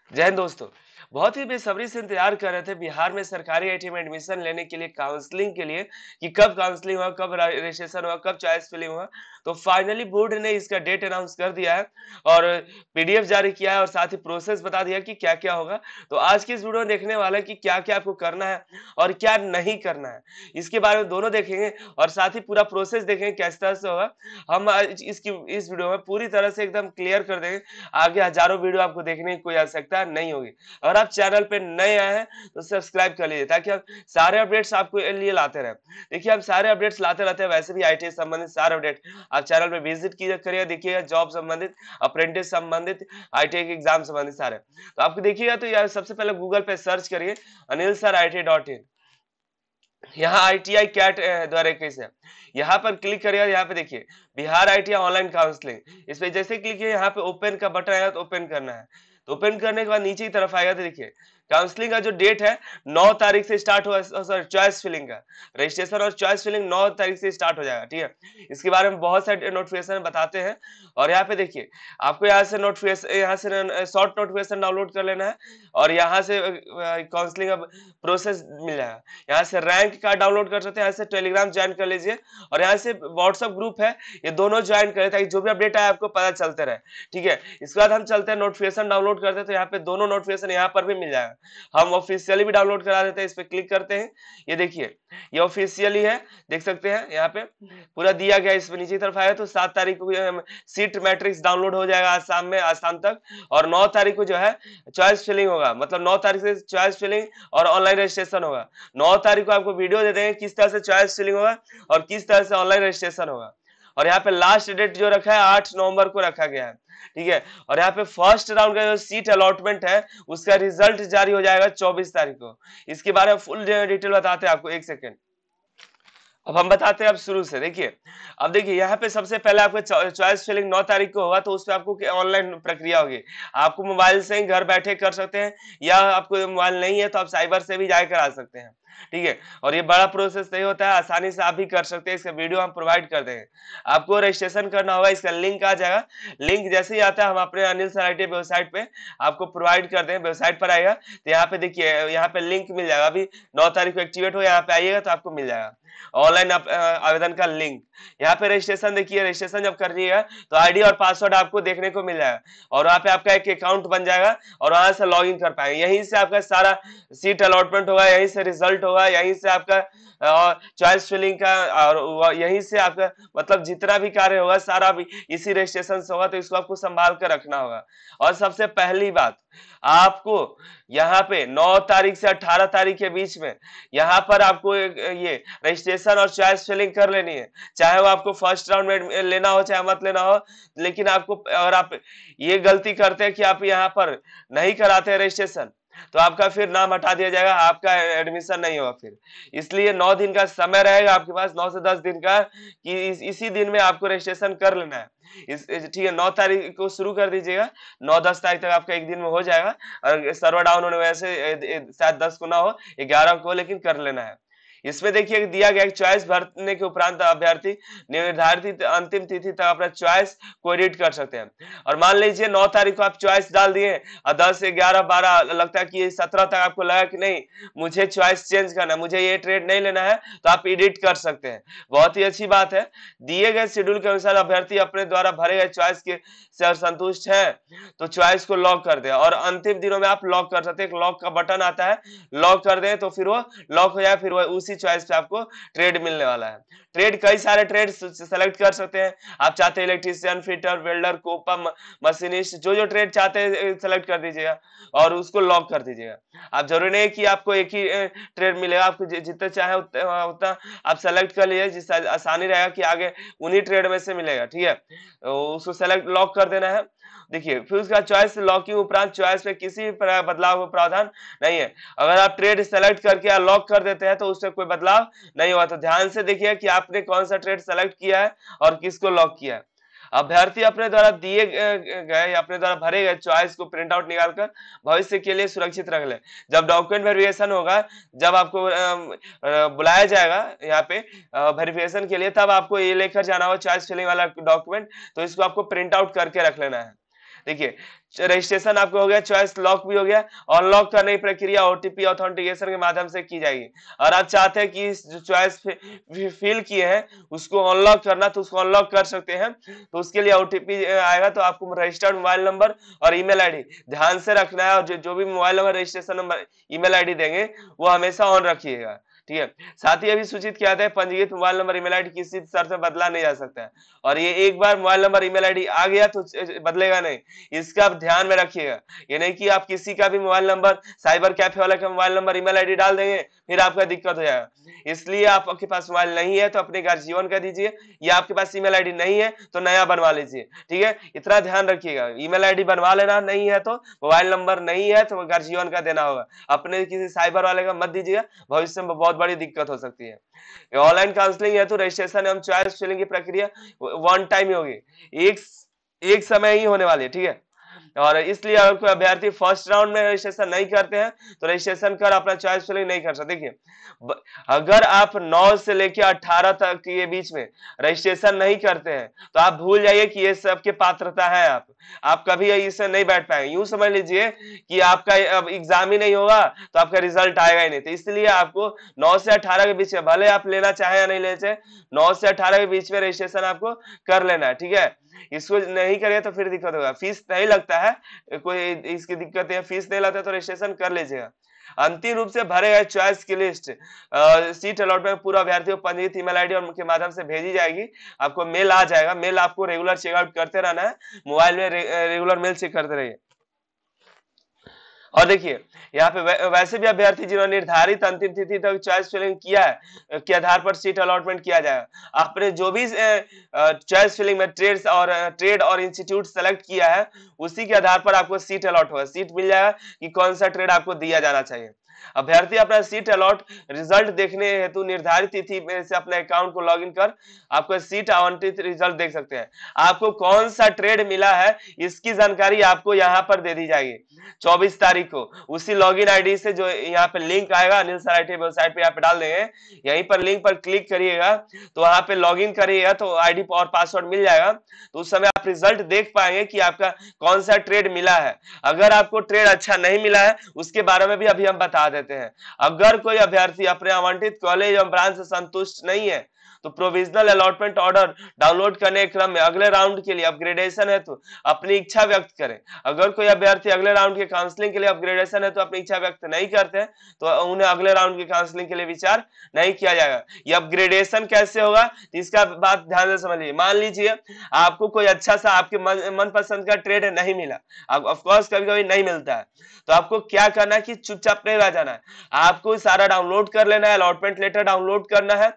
जय हिंद दोस्तों। बहुत ही बेसब्री से इंतजार कर रहे थे बिहार में सरकारी आईटी में एडमिशन लेने के लिए, काउंसलिंग के लिए, कि कब काउंसलिंग हुआ, कब रजिस्ट्रेशन हुआ, कब चॉइस फिलिंग हुआ। तो फाइनली बोर्ड ने इसका डेट अनाउंस कर दिया है और पीडीएफ जारी किया है और साथ ही प्रोसेस बता दिया कि क्या क्या होगा। तो आज की इस वीडियो में देखने वाला है कि क्या क्या आपको करना है और क्या नहीं करना है, इसके बारे में दोनों देखेंगे और साथ ही पूरा प्रोसेस देखेंगे किस तरह से होगा। हम आज इसकी इस वीडियो में पूरी तरह से एकदम क्लियर कर देंगे। आगे हजारों वीडियो आपको देखने की कोई आवश्यकता नहीं होगी। अगर आप चैनल पे नए आए हैं तो सब्सक्राइब कर लीजिए ताकि हम सारे अपडेट्स आपको लिए लाते रहें। देखिए हम सारे अपडेट्स लाते रहते हैं, वैसे भी आईटी संबंधित सारे अपडेट आप चैनल पे विजिट कीजिए, करिए, देखिएगा जॉब संबंधित, अप्रेंटिस संबंधित, आईटी के एग्जाम संबंधित सारे। तो आपको देखिएगा तो यार सबसे पहले गूगल पे सर्च करिए अनिल सर IT.in। यहाँ ITI कैट द्वारा कैसे, यहाँ पर क्लिक करिएगा। यहाँ पे देखिए बिहार ITI ऑनलाइन काउंसलिंग, इस पे जैसे क्लिक किया यहाँ पे ओपन का बटन आएगा तो ओपन करना है। तो ओपन करने के बाद नीचे की तरफ आएगा तो देखिए काउंसलिंग का जो डेट है 9 तारीख से स्टार्ट हुआ, सॉरी चॉइस फिलिंग का रजिस्ट्रेशन और चॉइस फिलिंग 9 तारीख से स्टार्ट हो जाएगा। ठीक है, इसके बारे में बहुत सारे नोटिफिकेशन बताते हैं। और यहाँ पे देखिए आपको यहाँ से नोटिफिकेशन, यहाँ से शॉर्ट नोटिफिकेशन डाउनलोड कर लेना है और यहाँ से काउंसलिंग का प्रोसेस मिल जाएगा। यहाँ से रैंक कार्ड डाउनलोड कर सकते हैं, यहाँ से टेलीग्राम ज्वाइन कर लीजिए और यहाँ से व्हाट्सएप ग्रुप है, ये दोनों ज्वाइन करें ताकि जो भी अपडेट आए आपको पता चलते रहे। ठीक है, इसके बाद हम चलते हैं नोटिफिकेशन डाउनलोड करते हैं, तो यहाँ पे दोनों नोटिफिकेशन यहाँ पर भी मिल जाएगा। हम ऑफिशियली भी डाउनलोड करा देते हैं, इस पे क्लिक करते हैं। ये देखिए ये ऑफिशियली है, देख सकते हैं यहाँ पे पूरा दिया गया। इस पे नीचे की तरफ आया तो 7 तारीख को सीट मैट्रिक्स डाउनलोड हो जाएगा आज शाम में, आज शाम तक। और 9 तारीख को जो है चॉइस फिलिंग होगा, मतलब 9 तारीख से चॉइस फिलिंग और ऑनलाइन रजिस्ट्रेशन होगा। 9 तारीख को आपको वीडियो दे देंगे किस तरह से चॉइस फिलिंग होगा और किस तरह से ऑनलाइन रजिस्ट्रेशन होगा। और यहाँ पे लास्ट डेट जो रखा है 8 नवंबर को रखा गया है। ठीक है, और यहाँ पे फर्स्ट राउंड का जो सीट अलॉटमेंट है उसका रिजल्ट जारी हो जाएगा 24 तारीख को। इसके बारे में फुल डिटेल बताते हैं आपको, एक सेकेंड। अब हम बताते हैं अब शुरू से। देखिए अब देखिए यहाँ पे सबसे पहले आपको चॉइस फिलिंग 9 तारीख को होगा, तो उस पर आपको ऑनलाइन प्रक्रिया होगी। आप मोबाइल से ही घर बैठे कर सकते हैं, या आपको मोबाइल नहीं है तो आप साइबर से भी जाकर आ सकते हैं। ठीक है, और ये बड़ा प्रोसेस नहीं होता है, आसानी से आप भी कर सकते हैं। इसका वीडियो हम प्रोवाइड कर देंगे। आपको रजिस्ट्रेशन करना होगा, इसका लिंक आ जाएगा। लिंक जैसे ही आता है हम अपने अनिल सर IT वेबसाइट पे आपको प्रोवाइड कर देंगे। वेबसाइट पर आएगा तो यहाँ पे देखिए यहाँ पे लिंक मिल जाएगा। अभी 9 तारीख को एक्टिवेट हो, यहाँ पे आइएगा तो आपको मिल जाएगा ऑनलाइन आवेदन का लिंक। यहाँ पे रजिस्ट्रेशन देखिए, रजिस्ट्रेशन जब करिएगा तो आईडी और पासवर्ड आपको देखने को मिल जाएगा और वहाँ पे आपका एक अकाउंट बन जाएगा और वहां से लॉग इन कर पाएंगे। यहीं से आपका सारा सीट अलॉटमेंट होगा, यहीं से रिजल्ट होगा, यहीं से आपका चॉइस फिलिंग का, और यहीं से आपका मतलब जितना भी कार्य होगा सारा भी इसी रजिस्ट्रेशन से होगा। तो इसको आपको संभाल कर रखना होगा। और सबसे पहली बात, आपको यहाँ पे 9 तारीख से 18 तारीख के बीच में यहाँ पर आपको ये रजिस्ट्रेशन और चॉइस फिलिंग कर लेनी है। चाहे वो आपको फर्स्ट राउंड में लेना हो चाहे मत लेना हो, लेकिन आपको, अगर आप ये गलती करते हैं कि आप यहाँ पर नहीं कराते रजिस्ट्रेशन तो आपका फिर नाम हटा दिया जाएगा, आपका एडमिशन नहीं होगा फिर। इसलिए 9 दिन का समय रहेगा आपके पास, 9 से 10 दिन का, कि इसी दिन में आपको रजिस्ट्रेशन कर लेना है। ठीक है, 9 तारीख को शुरू कर दीजिएगा, 9-10 तारीख तक आपका एक दिन में हो जाएगा। और सर्वर डाउन होने वजह से शायद 10 को ना हो, 11 को, लेकिन कर लेना है। इसमें देखिए दिया गया चॉइस भरने के उपरांत अभ्यर्थी निर्धारित अंतिम तिथि तक अपना चॉइस को एडिट कर सकते हैं। और मान लीजिए 9 तारीख को आप चॉइस डाल दिए और 10 से 11 12 लगता है कि 17 तक आपको लगा कि नहीं मुझे चॉइस चेंज करना है, मुझे ये ट्रेड नहीं लेना है, तो आप एडिट कर सकते हैं। बहुत ही अच्छी बात है। दिए गए शेड्यूल के अनुसार अभ्यर्थी अपने द्वारा भरे गए चॉइस के से संतुष्ट है तो चॉइस को लॉक कर दे, और अंतिम दिनों में आप लॉक कर सकते हैं। एक लॉक का बटन आता है, लॉक कर दें तो फिर वो लॉक हो जाए, फिर वो उसी चॉइस पे आपको ट्रेड मिलने वाला है। ट्रेड कई सारे ट्रेड सेलेक्ट कर सकते हैं। आप चाहते हैं electrician, fitter, welder, COPA, machinist, जो जो ट्रेड चाहते हैं सेलेक्ट कर दीजिएगा और उसको लॉक कर दीजिएगा। आप जरूरी नहीं कि आपको एक ही ट्रेड मिलेगा, आपको जितना चाहे उतना आप सेलेक्ट कर लीजिए, जिससे आसानी रहेगा कि आगे उन्हीं ट्रेड में से मिलेगा। ठीक है, तो उसको सेलेक्ट लॉक कर देना है। देखिए फिर उसका चॉइस लॉकिंग उपरांत चॉइस में किसी भी बदलाव का प्रावधान नहीं है। अगर आप ट्रेड सेलेक्ट करके लॉक कर देते हैं तो उससे कोई बदलाव नहीं हुआ। तो ध्यान से देखिए कि आपने कौन सा ट्रेड सेलेक्ट किया है और किसको लॉक किया है। अभ्यर्थी अपने द्वारा दिए गए, अपने द्वारा भरे गए चॉइस को प्रिंट आउट निकालकर भविष्य के लिए सुरक्षित रख ले। जब डॉक्यूमेंट वेरिफिकेशन होगा, जब आपको बुलाया जाएगा यहाँ पे वेरिफिकेशन के लिए, तब आपको ये लेकर जाना हो चॉइस फिलिंग वाला डॉक्यूमेंट, तो इसको आपको प्रिंट आउट करके रख लेना है। देखिए रजिस्ट्रेशन आपको हो गया, चॉइस लॉक भी हो गया, और लॉक करने की प्रक्रिया ओटीपी ऑथेंटिकेशन के माध्यम से की जाएगी। और आप चाहते हैं कि जो चॉइस फिल किए हैं उसको अनलॉक करना, तो उसको अनलॉक कर सकते हैं। तो उसके लिए ओटीपी आएगा, तो आपको रजिस्टर्ड मोबाइल नंबर और ईमेल आईडी ध्यान से रखना है, और जो भी mobile number, registration number, email ID देंगे वो हमेशा ऑन रखिएगा, ठीक है। साथ ही अभी सूचित किया था पंजीकृत मोबाइल नंबर ईमेल आईडी किसी शर्त में बदला नहीं जा सकता है, और ये एक बार मोबाइल नंबर ईमेल आईडी आ गया तो बदलेगा नहीं, इसका आप ध्यान में रखिएगा। ये नहीं कि आप किसी का भी मोबाइल नंबर, साइबर कैफे वाले का मोबाइल नंबर ईमेल आईडी डाल देंगे फिर आपका दिक्कत हो जाएगा। इसलिए आपके पास मोबाइल नहीं है तो अपने गार्जियन का दीजिए, या आपके पास ईमेल आईडी नहीं है तो नया बनवा लीजिए, ठीक है। इतना ध्यान रखिएगा, ईमेल आईडी बनवा लेना, नहीं है तो मोबाइल नंबर नहीं है तो गार्जियन का देना होगा, अपने किसी साइबर वाले का मत दीजिएगा, भविष्य में बहुत बड़ी दिक्कत हो सकती है। ऑनलाइन काउंसलिंग है तो रजिस्ट्रेशन एवं चॉइस फिलिंग की प्रक्रिया वन टाइम ही होगी, एक एक समय ही होने वाली है, ठीक है। और इसलिए अगर कोई अभ्यर्थी फर्स्ट राउंड में रजिस्ट्रेशन नहीं करते हैं तो रजिस्ट्रेशन कर अपना चॉइस फिलिंग नहीं कर सकते। देखिए अगर आप 9 से लेकर 18 तक के बीच में रजिस्ट्रेशन नहीं करते हैं तो आप भूल जाइए कि ये सब के पात्रता है, आप कभी इससे नहीं बैठ पाएंगे। यूं समझ लीजिए कि आपका अब एग्जाम ही नहीं होगा तो आपका रिजल्ट आएगा ही नहीं। तो इसलिए आपको 9 से 18 के बीच में, भले आप लेना चाहे या नहीं लेना चाहे, 9 से 18 के बीच में रजिस्ट्रेशन आपको कर लेना है, ठीक है। इसको नहीं करिए तो फिर दिक्कत होगा। फीस नहीं लगता है, कोई इसकी दिक्कत है, फीस नहीं लगता तो रजिस्ट्रेशन कर लीजिएगा। अंतिम रूप से भरे गए चॉइस की लिस्ट सीट अलॉटमेंट पूरा अभ्यर्थी को पंजीकृत ईमेल आईडी और के माध्यम से भेजी जाएगी। आपको मेल आ जाएगा, मेल आपको रेगुलर चेकआउट करते रहना है, मोबाइल में रेगुलर मेल चेक करते रहिए। और देखिए यहाँ पे वैसे भी अभ्यर्थी जिन्होंने निर्धारित अंतिम तिथि तक चॉइस फिलिंग किया है के आधार पर सीट अलॉटमेंट किया जाएगा। आपने जो भी चॉइस फिलिंग में ट्रेड और इंस्टीट्यूट सेलेक्ट किया है उसी के आधार पर आपको सीट अलॉट होगा, सीट मिल जाएगा कि कौन सा ट्रेड आपको दिया जाना चाहिए। अभ्यर्थी अपना सीट अलॉट रिजल्ट देखने हेतु निर्धारित तिथि में से अपने अकाउंट को लॉगिन कर आपको सीट आवंटित रिजल्ट देख सकते हैं। आपको कौन सा ट्रेड मिला है इसकी जानकारी आपको यहाँ पर दे दी जाएगी 24 तारीख को। उसी लॉगिन आईडी से जो यहाँ पे लिंक आएगा अनिल सर ITI वेबसाइट पे यहाँ पे डाल देंगे, यहीं पर लिंक पर क्लिक करिएगा तो वहां पे लॉगिन करिएगा तो आईडी और पासवर्ड मिल जाएगा। तो उस समय आप रिजल्ट देख पाएंगे कि आपका कौन सा ट्रेड मिला है। अगर आपको ट्रेड अच्छा नहीं मिला है उसके बारे में भी अभी हम बता देते हैं। अगर कोई अभ्यर्थी अपने आवंटित कॉलेज एवं ब्रांच से संतुष्ट नहीं है तो प्रोविजनल अलॉटमेंट ऑर्डर डाउनलोड करने के क्रम में अगले राउंड के लिए अपग्रेडेशन है तो अपनी इच्छा व्यक्त करें। अगर कोई अभ्यर्थी अगले राउंड के काउंसलिंग के लिए अपग्रेडेशन है तो अपनी इच्छा व्यक्त नहीं करते हैं तो उन्हें अगले राउंड की काउंसलिंग के लिए विचार नहीं किया जाएगा। ये अपग्रेडेशन कैसे होगा तो इसका बात ध्यान से समझिए। मान लीजिए आपको कोई अच्छा सा आपके मनपसंद का ट्रेड नहीं मिला, ऑफकोर्स कभी कभी नहीं मिलता है, तो आपको क्या करना है कि चुपचाप नहीं रह जाना है, आपको सारा डाउनलोड कर लेना है, अलॉटमेंट लेटर डाउनलोड करना है,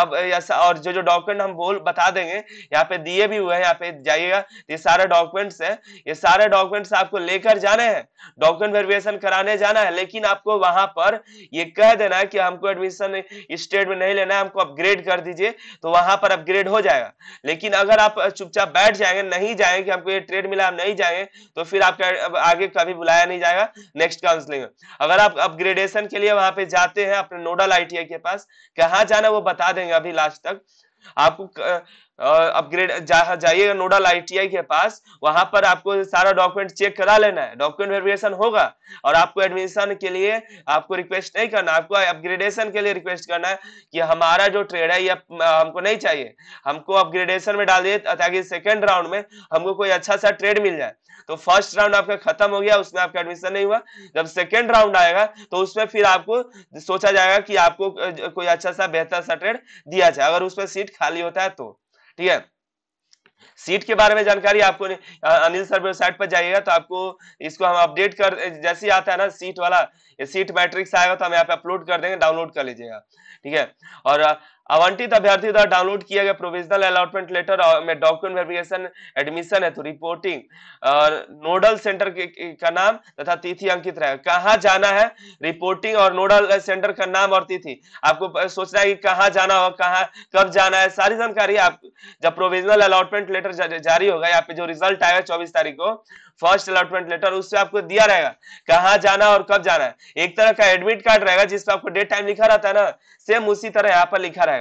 और जो डॉक्यूमेंट हम बता देंगे यहाँ पे दिए भी हुए हैं, यहाँ पे जाइएगा, ये सारे डॉक्यूमेंट्स हैं, ये सारे डॉक्यूमेंट्स आपको लेकर जाने हैं, डॉक्यूमेंट वेरिफिकेशन कराने जाना है। लेकिन आपको वहां पर ये कह देना है कि हमको एडमिशन स्टेट में नहीं लेना है, हमको अपग्रेड कर दीजिए, तो वहां पर अपग्रेड हो जाएगा। लेकिन अगर आप चुपचाप बैठ जाएंगे, नहीं जाएंगे कि हमको ये ट्रेड मिला, हम नहीं जाएंगे, तो फिर आपका आगे कभी बुलाया नहीं जाएगा नेक्स्ट काउंसलिंग में। अगर आप अपग्रेडेशन के लिए वहां पे जाते हैं अपने नोडल ITI के पास, कहाँ जाना वो बता देंगे अभी लास्ट तक आपको। अपग्रेड जाइएगा नोडल ITI के पास, वहां पर आपको सारा डॉक्यूमेंट चेक करा लेना है, डॉक्यूमेंट वेरिफिकेशन होगा और आपको एडमिशन के लिए आपको रिक्वेस्ट नहीं करना, आपको अपग्रेडेशन के लिए रिक्वेस्ट करना है कि हमारा जो ट्रेड है ये हमको नहीं चाहिए, हमको अपग्रेडेशन में डाल दिए ताकि सेकंड राउंड में हमको कोई अच्छा सा ट्रेड मिल जाए। तो फर्स्ट राउंड आपका खत्म हो गया, उसमें आपका एडमिशन नहीं हुआ, जब सेकंड राउंड आएगा तो उसमें फिर आपको सोचा जाएगा कि आपको कोई अच्छा सा बेहतर सा ट्रेड दिया जाए, अगर उसमें सीट खाली होता है तो, ठीक है। सीट के बारे में जानकारी आपको अनिल सर वेबसाइट पर जाइएगा तो आपको इसको हम अपडेट कर, जैसे ही आता है ना सीट वाला, ये सीट मैट्रिक्स आएगा तो हम यहाँ पे अपलोड कर देंगे, डाउनलोड कर लीजिएगा, ठीक है। और आवंटित अभ्यर्थी द्वारा डाउनलोड किया गया प्रोविजनल अलॉटमेंट लेटर में डॉक्यूमेंट वेरिफिकेशन एडमिशन है तो रिपोर्टिंग और नोडल सेंटर का नाम तथा तिथि अंकित रहेगा। कहाँ जाना है, रिपोर्टिंग और नोडल सेंटर का नाम और तिथि आपको सोचना है कि कहाँ जाना हो, कहाँ कब जाना है, सारी जानकारी आप जब प्रोविजनल अलॉटमेंट लेटर जारी होगा, यहाँ पे जो रिजल्ट आएगा 24 तारीख को फर्स्ट अलॉटमेंट लेटर, उससे आपको दिया रहेगा कहाँ जाना और कब जाना है। एक तरह का एडमिट कार्ड रहेगा जिसपे आपको डेट टाइम लिखा रहता है ना, सेम उसी तरह यहाँ पर लिखा रहेगा,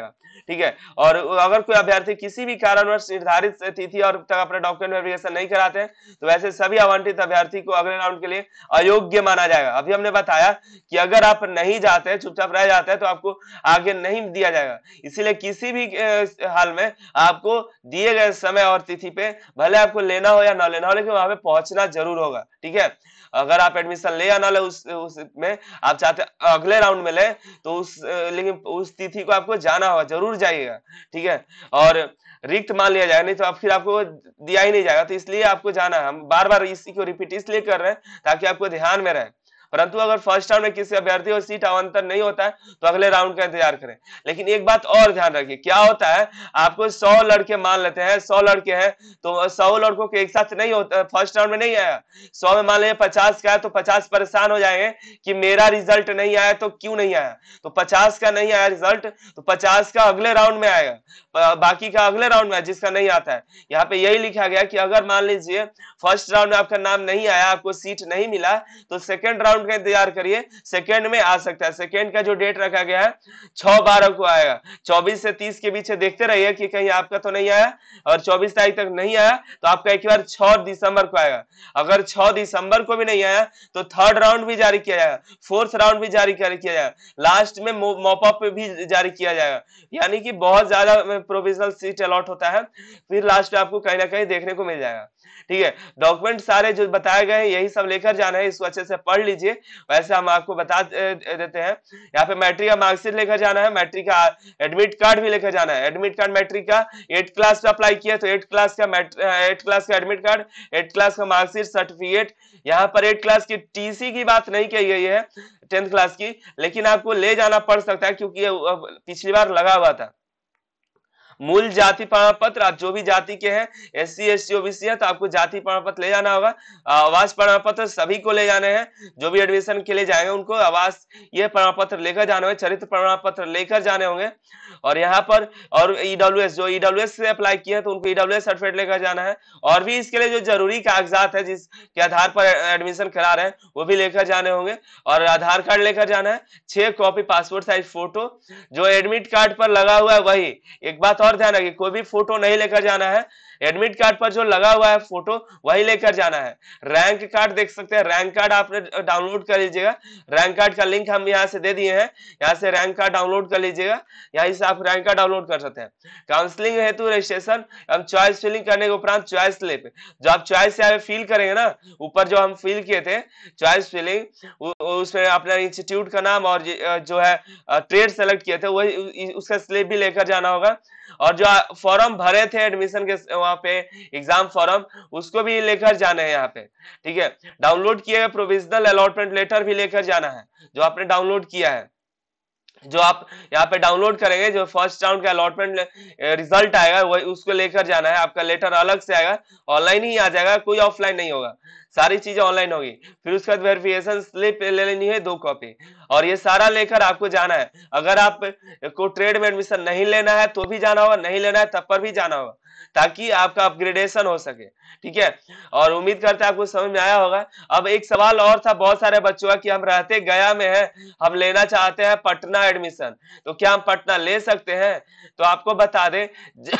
ठीक है। और अगर कोई अभ्यर्थी किसी भी कारणवश निर्धारित तिथि और तक अपना डॉक्यूमेंट वेरिफिकेशन नहीं कराते हैं, तो वैसे सभी आवंटित अभ्यर्थी को अगले राउंड के लिए अयोग्य माना जाएगा। अभी हमने बताया कि अगर आप नहीं जाते हैं, चुपचाप रह जाते हैं, तो आपको आगे नहीं दिया जाएगा। इसीलिए किसी भी हाल में आपको दिए गए समय और तिथि पे भले आपको लेना हो या ना लेना हो, लेकिन वहां पे पहुंचना जरूर होगा, ठीक है। अगर आप एडमिशन ले या ना ले उस में आप चाहते अगले राउंड में ले, तो लेकिन उस तिथि को आपको जाना होगा, जरूर जाइएगा, ठीक है। और रिक्त मान लिया जाएगा, नहीं तो अब फिर आपको दिया ही नहीं जाएगा, तो इसलिए आपको जाना है। हम बार बार इसी को रिपीट इसलिए कर रहे हैं ताकि आपको ध्यान में रहे। परंतु अगर फर्स्ट राउंड में किसी अभ्यर्थी को सीट आवंटन नहीं होता है, तो अगले राउंड का इंतजार करें। लेकिन एक बात और ध्यान रखिए, क्या होता है, आपको 100 लड़के मान लेते हैं, 100 लड़के हैं, तो 100 लड़कों के एक साथ नहीं होता, फर्स्ट राउंड में नहीं आया, 100 में मान लीजिए 50 का है, तो 50 परेशान हो जाएंगे कि मेरा रिजल्ट नहीं आया, तो क्यों नहीं आया। तो 50 का नहीं आया रिजल्ट, तो 50 का अगले राउंड में आएगा, बाकी का अगले राउंड में, जिसका नहीं आता है। यहाँ पे यही लिखा गया कि अगर मान लीजिए फर्स्ट राउंड में आपका नाम नहीं आया, आपको सीट नहीं मिला, तो सेकेंड राउंड का इंतजार करिए, सेकेंड में आ सकता है। सेकेंड का जो डेट रखा गया है 6/12 को आएगा। 24 से 30 के बीच देखते रहिए कि कहीं आपका तो नहीं आया, और 24 तारीख तक नहीं आया तो आपका एक बार 6 दिसंबर को आएगा। अगर 6 दिसंबर को भी नहीं आया, तो थर्ड राउंड भी जारी किया जाएगा, फोर्थ राउंड भी जारी किया जाएगा, लास्ट में मॉपअप भी जारी किया जाएगा। यानी कि बहुत ज्यादा प्रोविजनल सीट अलॉट होता है, फिर लास्ट में आपको कहीं ना कहीं देखने को मिल जाएगा, ठीक है। डॉक्यूमेंट सारे जो बताए गए हैं यही सब लेकर जाना है, इसको अच्छे से पढ़ लीजिए। वैसे हम आपको बता देते हैं, यहाँ पे मैट्रिक का मार्कशीट लेकर जाना है, मैट्रिक का एडमिट कार्ड भी लेकर जाना है। एडमिट कार्ड मैट्रिक का 8th क्लास पे अप्लाई किया, तो 8th क्लास का एडमिट कार्ड, 8th क्लास का मार्कशीट, सर्टिफिकेट। यहाँ पर 8th क्लास की टीसी की बात नहीं कही गई है, 10th क्लास की, लेकिन आपको ले जाना पड़ सकता है, क्योंकि ये पिछली बार लगा हुआ था। मूल जाति प्रमाण पत्र, आप जो भी जाति के हैं, SC ST OBC है, तो आपको जाति प्रमाण पत्र ले जाना होगा। आवास प्रमाण पत्र सभी को ले जाने हैं, जो भी एडमिशन के लिए जाएंगे उनको आवास ये प्रमाण पत्र लेकर जाने होंगे, चरित्र प्रमाण पत्र लेकर जाने होंगे। और यहाँ पर और EWS, जो EWS से अप्लाई किए हैं, तो उनको EWS सर्टिफिकेट लेकर जाना है। और भी इसके लिए जो जरूरी कागजात है जिसके आधार पर एडमिशन करा रहे हैं, वो भी लेकर जाने होंगे। और आधार कार्ड लेकर जाना है, 6 कॉपी पासपोर्ट साइज फोटो, जो एडमिट कार्ड पर लगा हुआ है वही। एक बात और ध्यान रखिए, कोई भी फोटो नहीं लेकर जाना है, एडमिट कार्ड पर जो लगा हुआ है फोटो वही लेकर जाना है। रैंक कार्ड देख सकते हैं, रैंक कार्ड आपने डाउनलोड कर लीजिएगा, रैंक कार्ड का लिंक हम यहाँ से दे दिए हैं, यहाँ से रैंक कार्ड डाउनलोड कर लीजिएगा, यहाँ से आप रैंक कार्ड डाउनलोड कर सकते हैं। काउंसलिंग हेतु रजिस्ट्रेशन, हम चॉइस फिलिंग करने के उपरांत चॉइस स्लिप, जो आप चॉइस से आगे फिल करेंगे ना, ऊपर जो हम फिल किए थे चॉइस फिलिंग, उसमें अपना इंस्टीट्यूट का नाम और जो है ट्रेड सेलेक्ट किए थे वही, उसका स्लिप भी लेकर जाना होगा। और जो फॉर्म भरे थे एडमिशन के वहां पे एग्जाम फॉर्म, उसको भी लेकर जाना है यहाँ पे, ठीक है। डाउनलोड किए गए प्रोविजनल अलॉटमेंट लेटर भी लेकर जाना है, जो आपने डाउनलोड किया है, जो आप यहाँ पे डाउनलोड करेंगे, जो फर्स्ट राउंड का अलॉटमेंट रिजल्ट आएगा वही उसको लेकर जाना है। आपका लेटर अलग से आएगा, ऑनलाइन ही आ जाएगा, कोई ऑफलाइन नहीं होगा, सारी चीजें ऑनलाइन होगी। फिर उसके बाद वेरिफिकेशन स्लिप ले लेनी है 2 कॉपी, और ये सारा लेकर आपको जाना है। अगर आप को ट्रेड में एडमिशन नहीं लेना है तो भी जाना होगा, नहीं लेना है तब पर भी जाना होगा, ताकि आपका अपग्रेडेशन हो सके, ठीक है। और उम्मीद करते हैं आपको समझ में आया होगा। अब एक सवाल और था बहुत सारे बच्चों का कि हम रहते गया में हैं, हम लेना चाहते हैं पटना एडमिशन, तो क्या हम पटना ले सकते हैं? तो आपको बता दें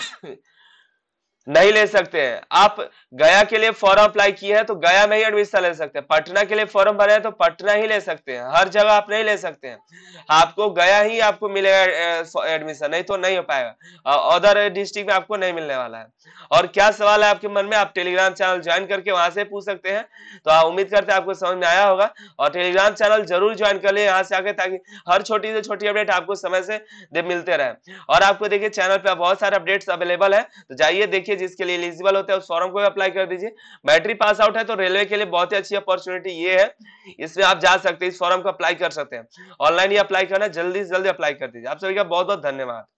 नहीं ले सकते हैं। आप गया के लिए फॉर्म अप्लाई किए हैं तो गया में ही एडमिशन ले सकते हैं, पटना के लिए फॉर्म भरे हैं तो पटना ही ले सकते हैं, हर जगह आप नहीं ले सकते हैं। आपको गया ही आपको मिलेगा एडमिशन, नहीं तो नहीं हो पाएगा, अदर डिस्ट्रिक्ट में आपको नहीं मिलने वाला है। और क्या सवाल है आपके मन में, आप टेलीग्राम चैनल ज्वाइन करके वहां से पूछ सकते हैं। तो उम्मीद करते हैं आपको समझ में आया होगा, और टेलीग्राम चैनल जरूर ज्वाइन कर ले यहाँ से आके, ताकि हर छोटी से छोटी अपडेट आपको समय से मिलते रहे। और आपको देखिए चैनल पे बहुत सारे अपडेट्स अवेलेबल है, तो जाइए देखिए, जिसके लिए एलिजिबल होते हैं उस फॉर्म को अप्लाई कर दीजिए। मैट्रिक पास आउट है तो रेलवे के लिए बहुत ही अच्छी अपॉर्चुनिटी ये है, इसमें आप जा सकते हैं, इस फॉर्म को अप्लाई कर सकते हैं। ऑनलाइन ही अप्लाई करना, जल्दी से जल्दी अप्लाई कर दीजिए। आप सभी का बहुत बहुत धन्यवाद।